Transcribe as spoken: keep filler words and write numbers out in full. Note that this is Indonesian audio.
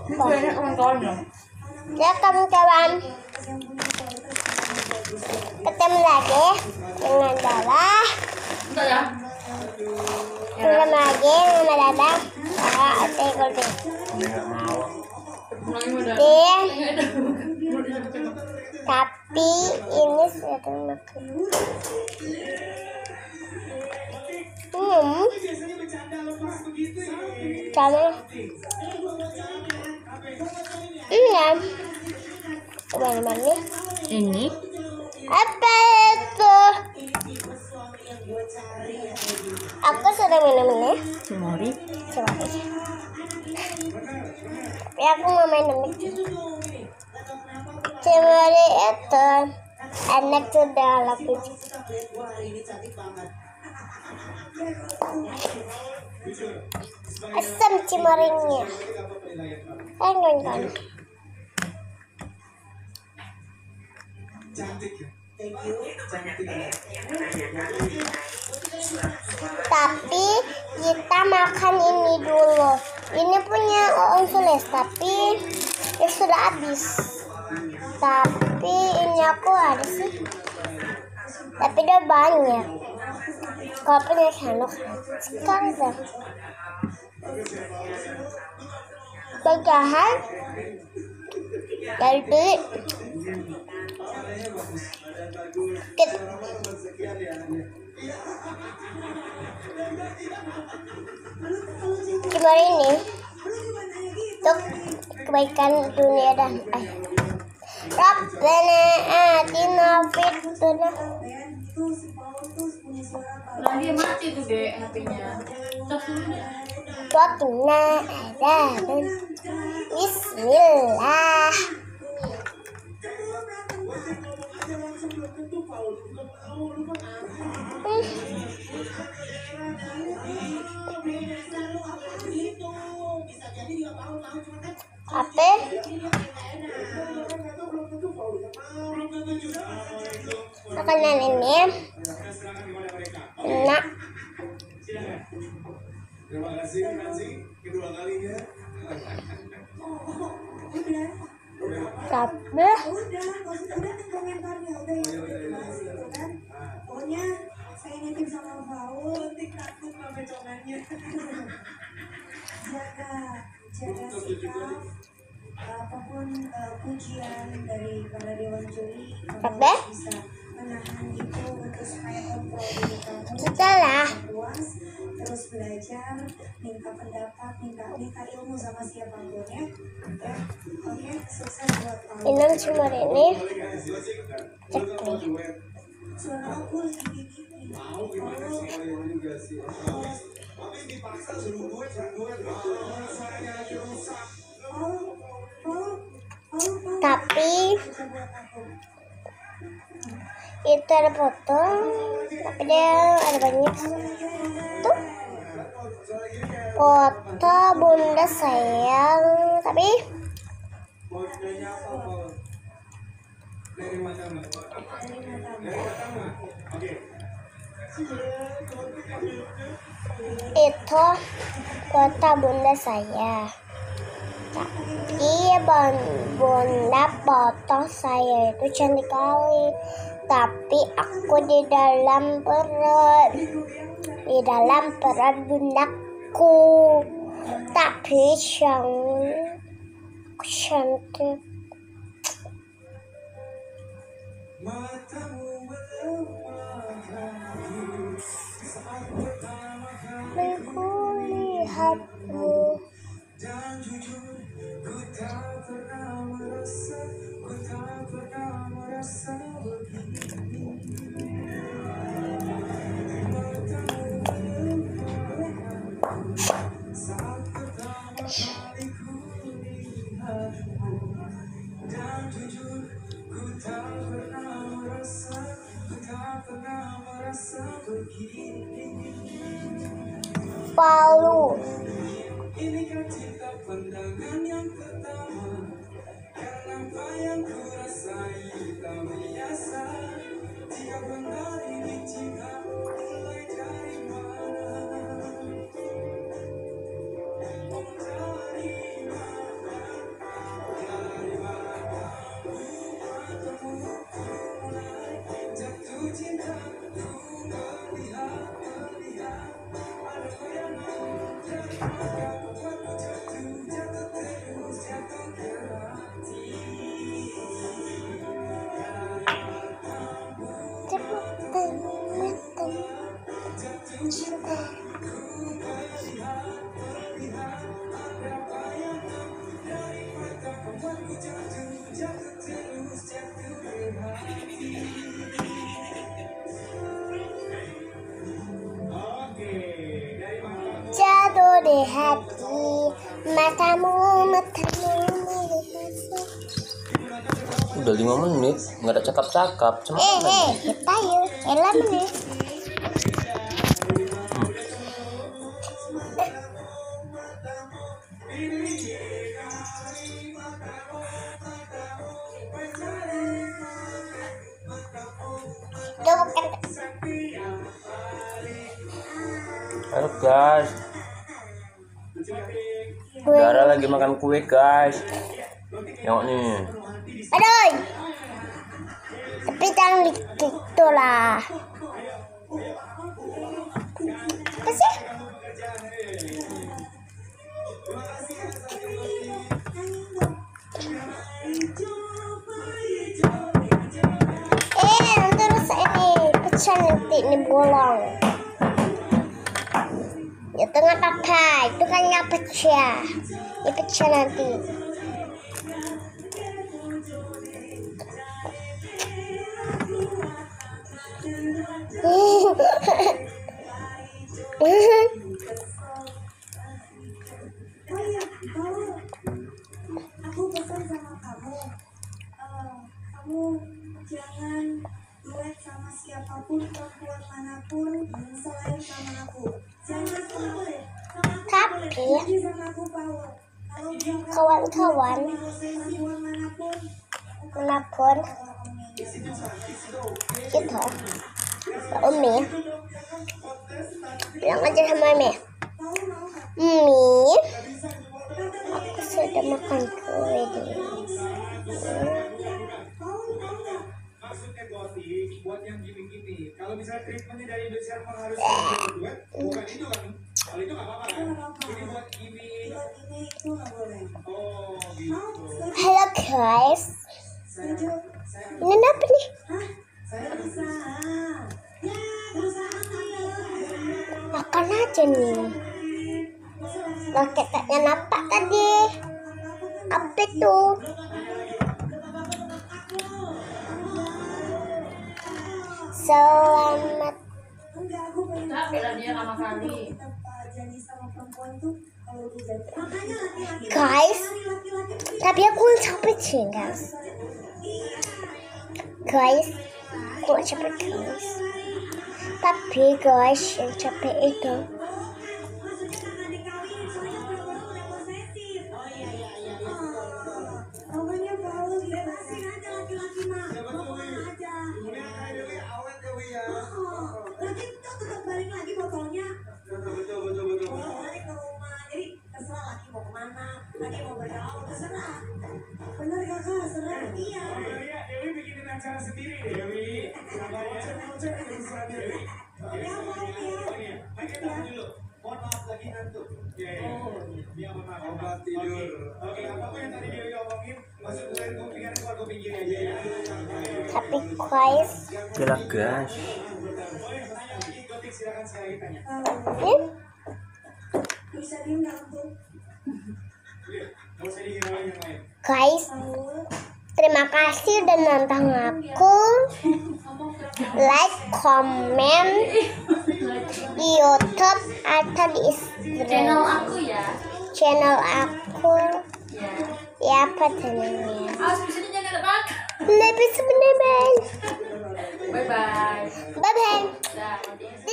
Banyak kawan-kawannya. Ya kawan-kawan, ketemu lagi dengan Dara. Entar ya. Ketemu lagi dengan Dara. Dara Ate Golden. Dia, tapi ini sedang makan. Hmm, sama. Iya. Mana-mana? Ini Apa itu? Aku sedang minum ini. cemori. Coba aja. Tapi aku mau main ini. Cemori itu enak sudah laku. Asam cemorinya. Enggak kan? Tapi kita makan ini dulu. Ini punya Om Sules, tapi ya sudah habis. Tapi ini aku ada sih. Tapi dia banyak. Kalau punya Hanok sekarang dah. Pegahan dari beli. Kita Cemori ini untuk kebaikan dunia dan akhirat. Rabbana atina fid dunya. Nah, dia mati tuh deh H P-nya. Wa qina adzaban. Bismillah. Hmm. Apa? Makanan ini enak. Terima kasih Nancy, kedua kalinya. Tapi pokoknya saya nitip sama Paul, nanti takut sampai congannya. Jaga, jaga sikap, apapun uh, pujian dari para dewan juri, kamu bisa menahan itu untuk supaya kontrol diri kamu. Setelah puas, terus belajar, minta pendapat, minta minta ilmu sama siapapun ya. Ya, oke, sukses buat kamu. minum cemori ini cek nih. Suara aku lagi gini. Mau gimana sih kalian juga sih? Habis dipaksa suruh duet, suruh duet. Suaranya lagi rusak. Oh, oh, oh, oh. Tapi Bisa buat aku. itu ada foto, tapi dia ada banyak tuh foto bunda sayang. Tapi Fotonya apa, Paul? Dari mana? Dari mana? Oke. itu foto bunda saya. Tapi bunda foto saya itu cantik kali. Tapi aku di dalam perut, di dalam perut bundaku. Tapi cantik, cantik. Aku lihatmu. Dan jujur, ku tak pernah merasa, ku tak pernah merasa begini. Saat pertama kali ku lihatmu. Dan jujur, ku tak pernah merasa, ku tak pernah merasa begini. Palu. Ini kan cinta pandangan yang pertama. Karena apa yang ku rasai tak biasa. Jika benar ini cinta, mulai dari mana? Dari mana? Matamu, matamu melihat. Udah lima menit, nggak ada cakap-cakap. Cuma Eh, eh, kita yuk. Elah menit. Itu bukan. Halo guys, Dara lagi makan kue guys. Tengok nih. Aduh. Tapi jangan gitu lah. Apa sih? Eh, terus ini pecah nanti ini bolong. Ya tengah apa? Itu kan nggak pecah. Ini pecah nanti. Aku pesan sama kamu, eh, kamu jangan duet sama siapapun, perempuan manapun selain sama aku. Jangan sama aku, sama aku Tapi Jadi sama aku power. Kalau dia kawan-kawan perempuan manapun, manapun gitu, Umi bilang aja sama Umi, Umi, aku sudah makan kue deh. Maksudnya gotik buat yang gini-gini. Kalau misalnya treatmentnya dari Indonesia harus berdua, bukan itu kan? Kalau itu nggak apa-apa kan? Ini buat gini. buat ini itu nggak boleh. Oh gitu. Halo guys, Setuju? ini apa nih? Hah? Berusaha. Ya, berusaha nih. Makan aja nih. Raketnya nampak tadi. Apa itu? Selamat. Enggak, aku pengen Capek lah dia lama kali. tetap uh, janji sama perempuan tuh kalau udah jadi. Makanya laki-laki Guys, laki-laki tuh tapi aku capek sih guys. Guys, aku nggak capek guys. Tapi guys, yang capek itu pokoknya bagus, bebasin aja laki-laki mah. Bawa aja. Awet ya Wi ya. Oh, lagi tuh tetap balik lagi botolnya. Betul betul betul betul. Bawa balik ke rumah. Jadi terserah laki mau kemana, laki mau bergaul, terserah. Bener kakak, terserah. Iya. Dewi, Dewi bikinin acara sendiri deh Dewi. Sabar ya. Cek urusan Dewi. Ya mau ya. Ayo kita dulu. Mohon maaf lagi ngantuk. Oke. Dia mohon maaf. Obat tidur. Oke, apapun yang tadi Dewi omongin, masuk ke dalam kupingan keluar kuping kiri aja ya. tapi guys, Oke lah guys. Boleh tanya lagi, Gotik silakan sekali tanya. Tahu. hmm? Bisa diem nggak tuh? Iya, nggak usah dihirauin yang lain. guys, Tahu. terima kasih udah nonton aku. Like, comment di YouTube atau di Channel Instagram. aku ya. Channel aku. Ya. Ya apa channelnya? Awas di sini jangan ada bak. Lebih sebenarnya. Bye bye. Bye bye. Dah.